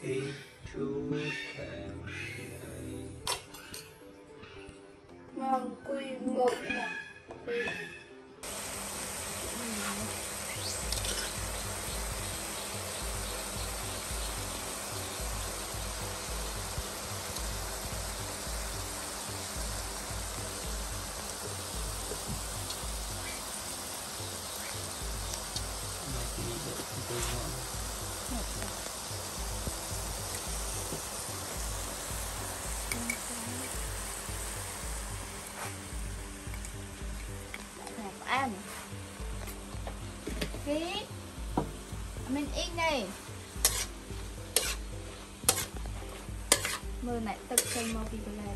ngon quy một ăn ký mình in này mưa này tự xem màu gì này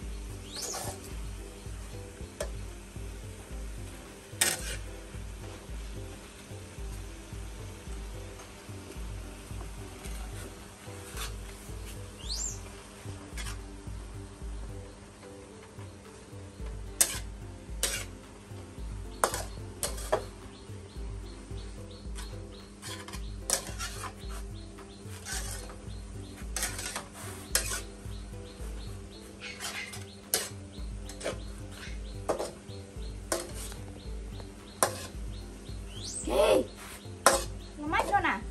mát luôn à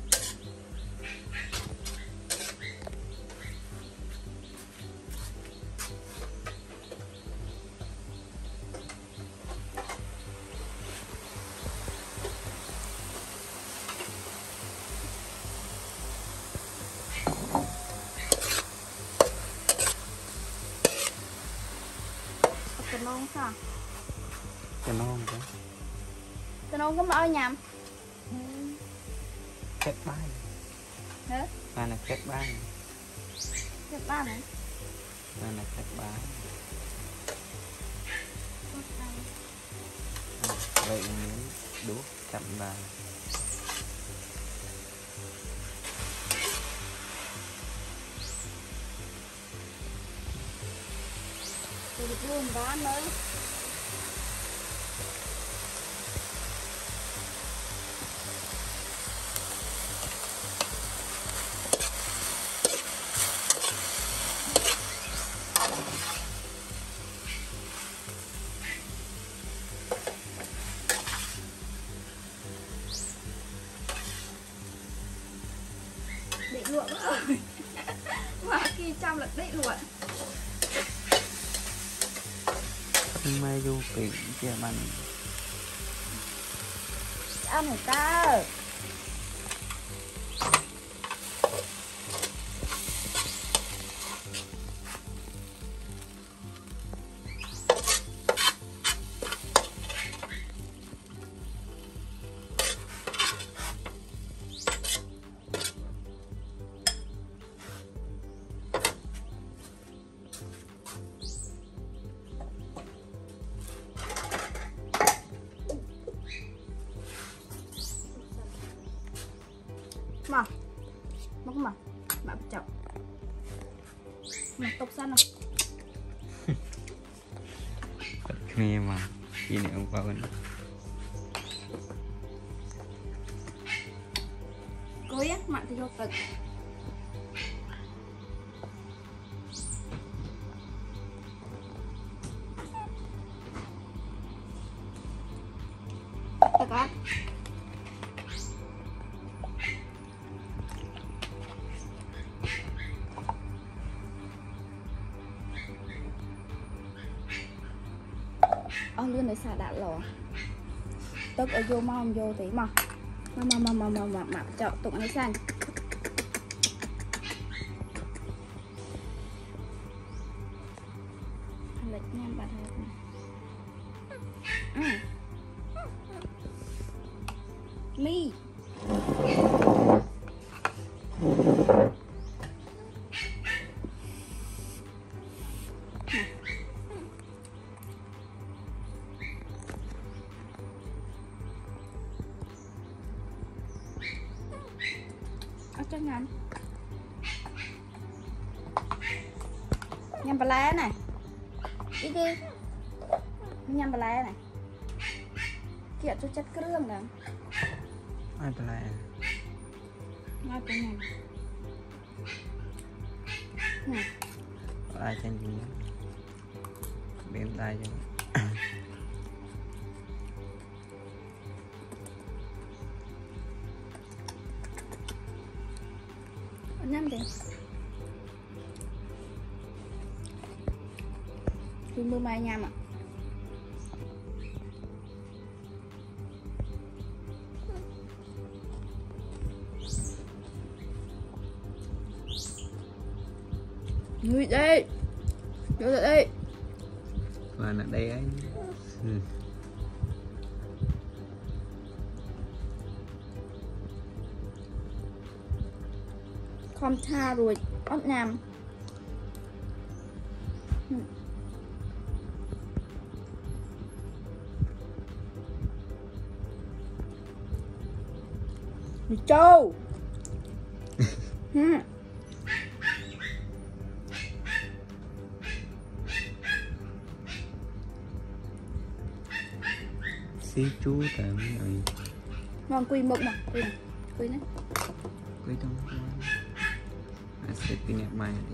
cái non sao cái non đó cái non có mỡ nhầm kết ban hả là kết ban này là kết ban vậy miếng đuốc chậm bàn thì được luôn đá nữa bị luộc rồi mà kia trong là bị luộc mai du kỹ cho bạn ăn hả ta mà bạn chọc mà tóc xanh không nghe mà gì này ông vào bên cối á mặn thì vô cực tất cả lươn này xả đạn lò tức ở vô mong vô tí mà chọn tụng ấy xanh lệch nhanh bạn này ly cho ngắn nhằm bà lá này đi đi nhằm bà lá này kiện cho chất cương nè ai bà lá ngay bên này ai tranh gì bên tay cho năm tiền tôi mua mai nhằm ạ. Người đây vô lại đây và là đây anh không tha rồi ớt nằm mì trâu xí chú tại rồi ngon quy mộng mà quy này quy trong sẽ tin nhạc mai đi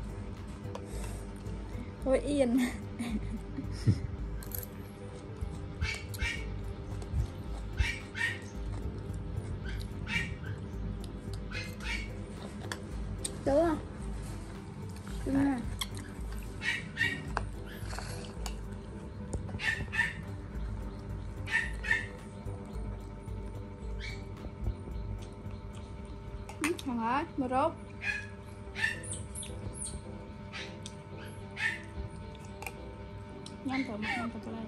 thôi yên đúng không đúng không thằng hả mà rốt nhanh thử đây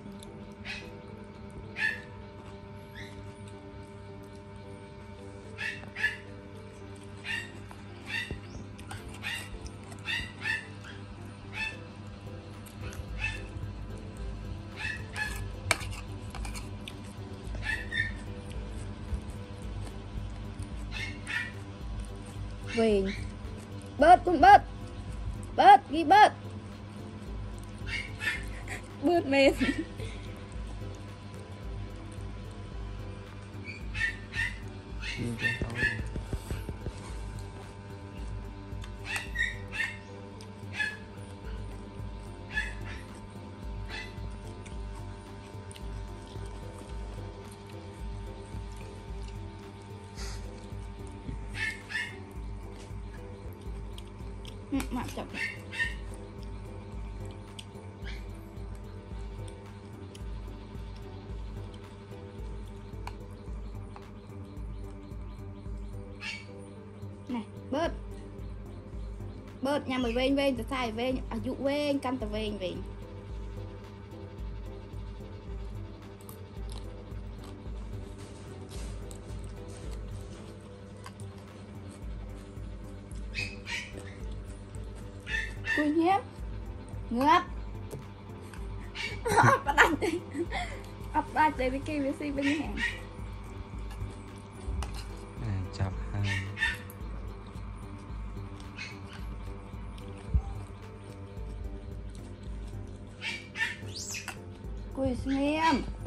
về bớt cũng bớt ghi bớt mệt mặn chậm này bớt nhà mày ven từ sai ven ở dụ ven căn từ ven cùi nhé ngợp bắt đánh đi ấp ba chơi với kia với si bên hàng chọc hai cùi xem